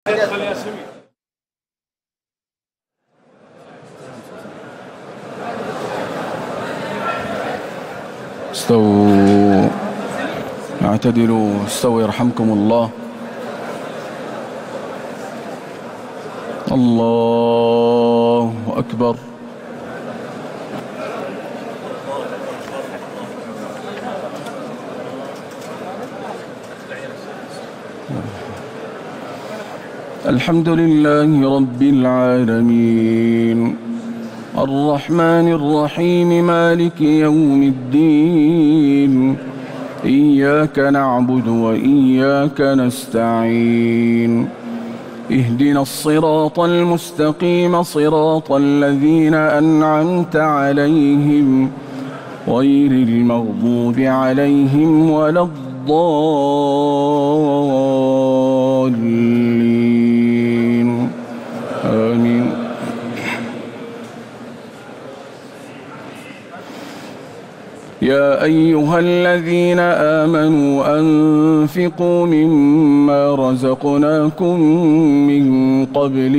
استووا، اعتدلوا، استووا يرحمكم الله. الله أكبر. الحمد لله رب العالمين، الرحمن الرحيم، مالك يوم الدين، إياك نعبد وإياك نستعين، اهدنا الصراط المستقيم، صراط الذين أنعمت عليهم غير المغضوب عليهم ولا الضالين، آمين. يا أيها الذين آمنوا أنفقوا مما رزقناكم من قبل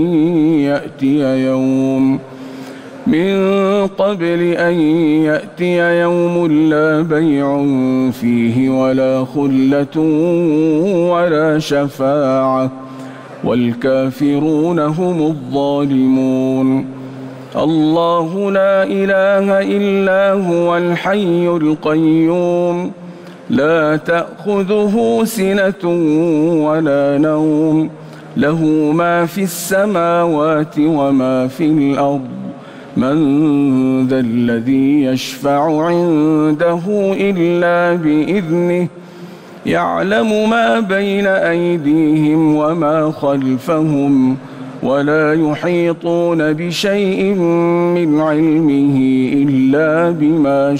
أن يأتي يوم لا بيع فيه ولا خلة ولا شفاعة والكافرون هم الظالمون. الله لا إله إلا هو الحي القيوم، لا تأخذه سنة ولا نوم، له ما في السماوات وما في الأرض. من ذا الذي يشفع عنده إلا بإذنه، يعلم ما بين أيديهم وما خلفهم، ولا يحيطون بشيء من علمه إلا بما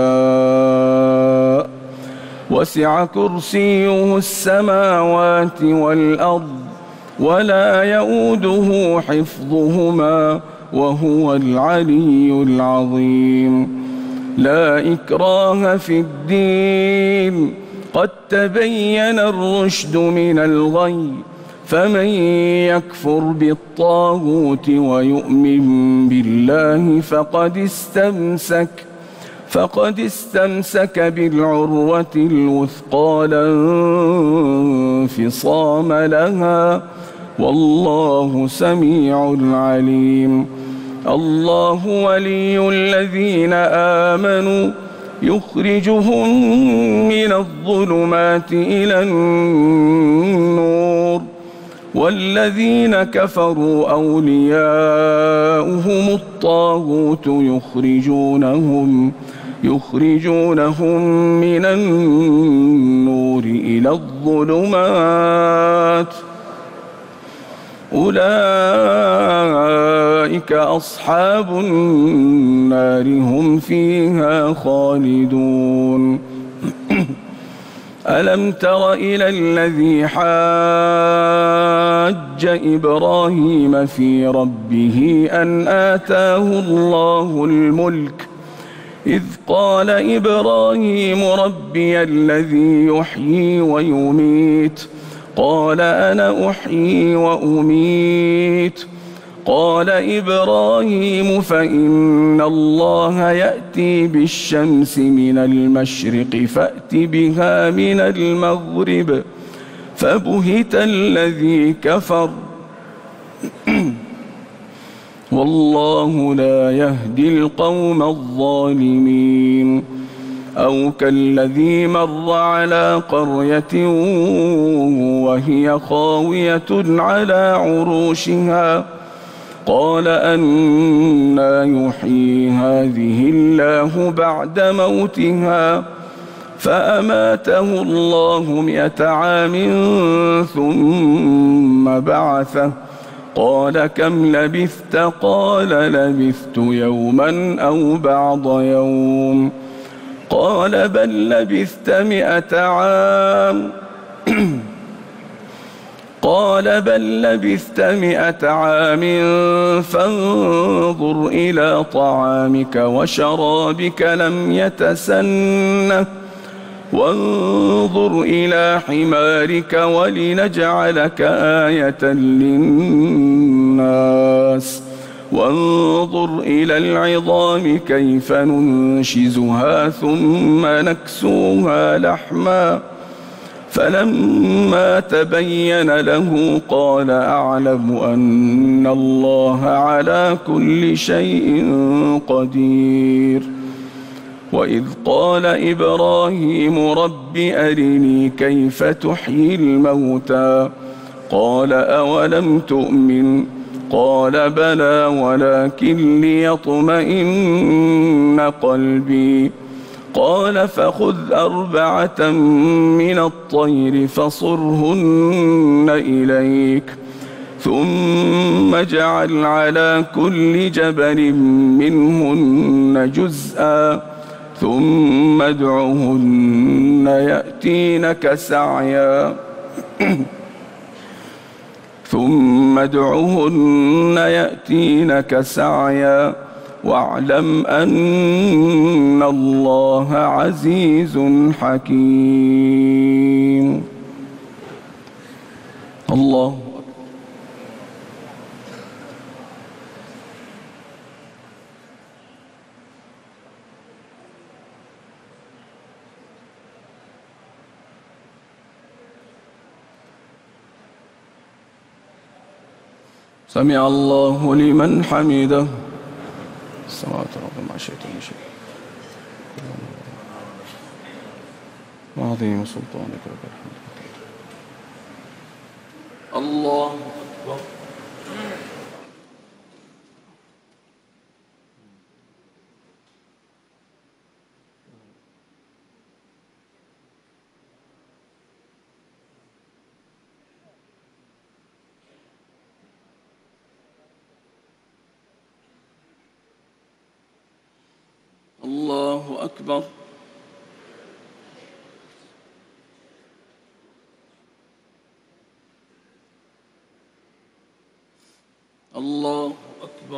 شاء. وسع كرسيه السماوات والأرض، ولا يؤوده حفظهما، وهو العلي العظيم. لا إكراه في الدين، قد تبين الرشد من الغي، فمن يكفر بالطاغوت ويؤمن بالله فقد استمسك بالعروة الوثقى لا انفصام لها، والله سميع عليم. الله ولي الذين آمنوا، يخرجهم من الظلمات إلى النور، والذين كفروا أولياؤهم الطاغوت يخرجونهم من النور إلى الظلمات. أولئك أصحاب النار، هم فيها خالدون. ألم تر إلى الذي حاج إبراهيم في ربه أن آتاه الله الملك، إذ قال إبراهيم ربي الذي يحيي ويميت، قال أنا أحيي وأميت. قال إبراهيم فإن الله يأتي بالشمس من المشرق فأت بها من المغرب، فبهت الذي كفر والله لا يهدي القوم الظالمين. أو كالذي مر على قرية وهي خاوية على عروشها، قال أنى يحيي هذه الله بعد موتها، فأماته الله 100 عام ثم بعثه، قال كم لبثت؟ قال لبثت يوما أو بعض يوم، قال بل لبثت 100 عام قال بل لبثت 100 عام فانظر إلى طعامك وشرابك لم يتسنه وانظر إلى حمارك ولنجعلك آية للناس وانظر إلى العظام كيف ننشزها ثم نكسوها لحما فلما تبين له قال أعلم أن الله على كل شيء قدير وإذ قال إبراهيم رب أرني كيف تحيي الموتى قال أولم تؤمن قال بلى ولكن ليطمئن قلبي قال فخذ 4 من الطير فصرهن إليك ثم اجعل على كل جبل منهن جزءا ثم ادعهن يأتينك سعيا واعلم أن الله عزيز حكيم. الله سمع الله لمن حمده. السماوات رب مع الشيطان شيء وعظيم سلطانك لك الحمد. الله أكبر. الله أكبر. الله أكبر.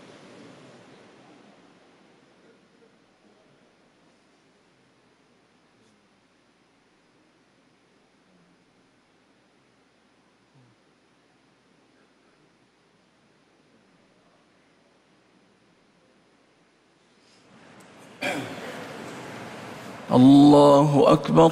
الله أكبر.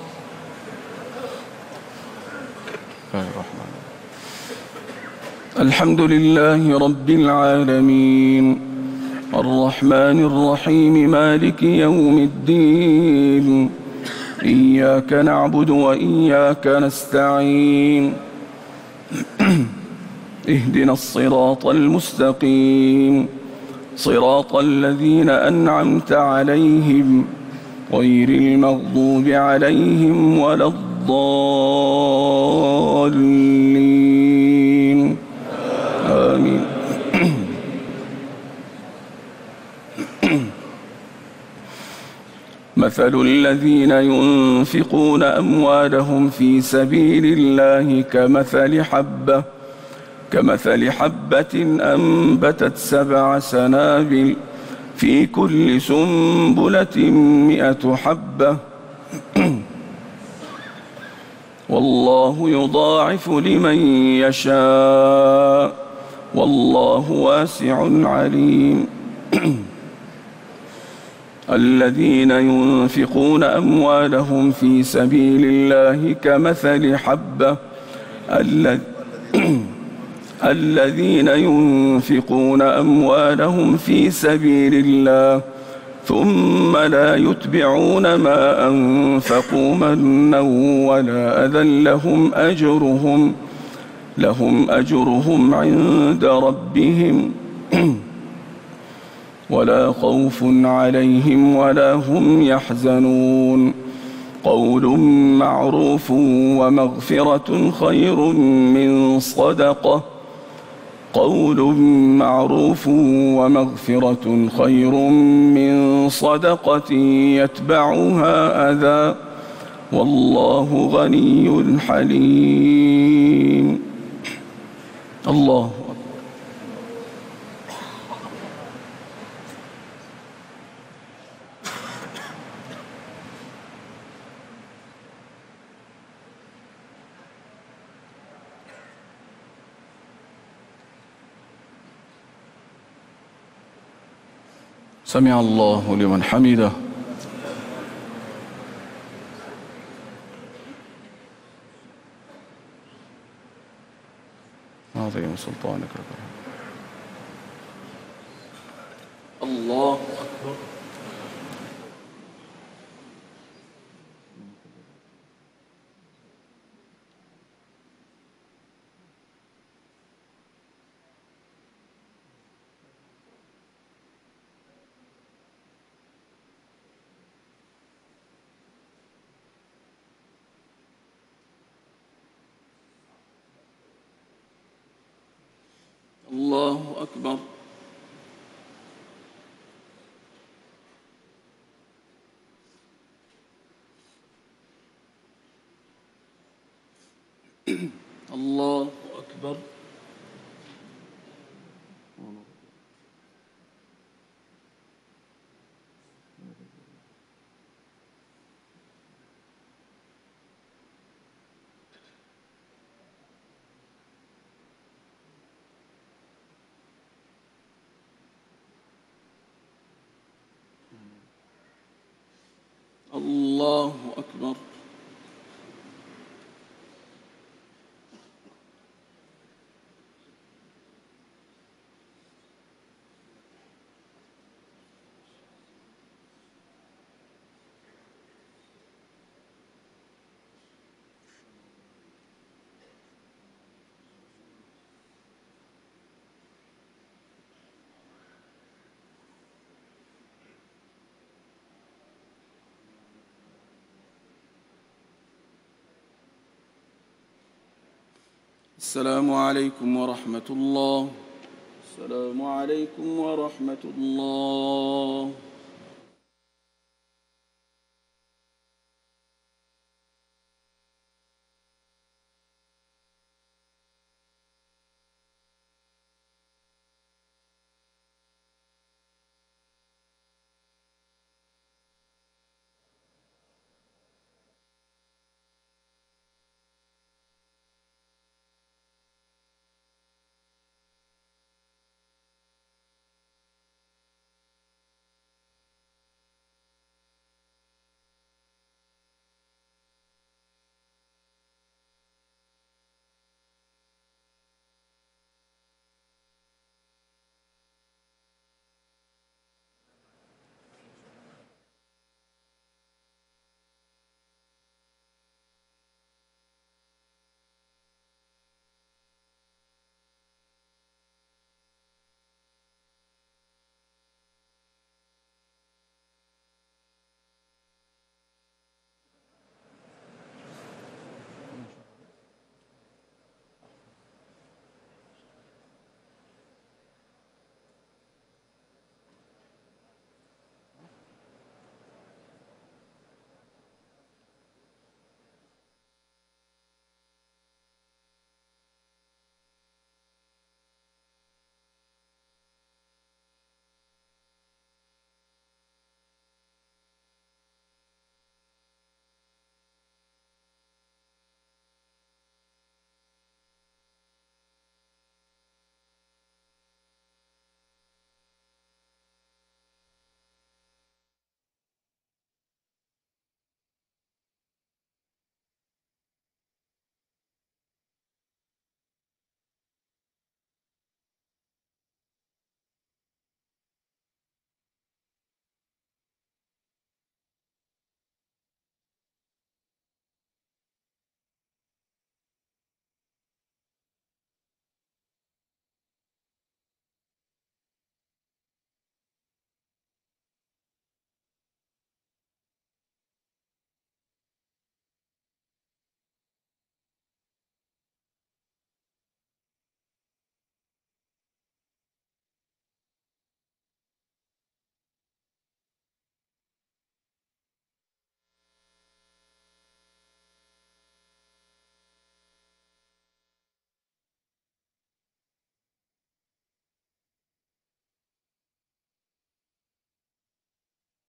الحمد لله رب العالمين الرحمن الرحيم مالك يوم الدين إياك نعبد وإياك نستعين اهدنا الصراط المستقيم صراط الذين أنعمت عليهم غير المغضوب عليهم ولا الضالين آمين. مثل الذين ينفقون أموالهم في سبيل الله كمثل حبة أنبتت 7 سنابل في كل سنبلة 100 حبة والله يضاعف لمن يشاء والله واسع عليم. الذين ينفقون أموالهم في سبيل الله كمثل حبة الذين ينفقون أموالهم في سبيل الله ثم لا يتبعون ما أنفقوا منا ولا أذى لهم أجرهم عند ربهم ولا خوف عليهم ولا هم يحزنون. قول معروف ومغفرة خير من صدقة يتبعها أذى والله غني حليم. الله سمع الله لمن حمده. عظيم سلطانك ربنا. الله أكبر. الله أكبر. الله أكبر. الله أكبر. السلام عليكم ورحمة الله. السلام عليكم ورحمة الله.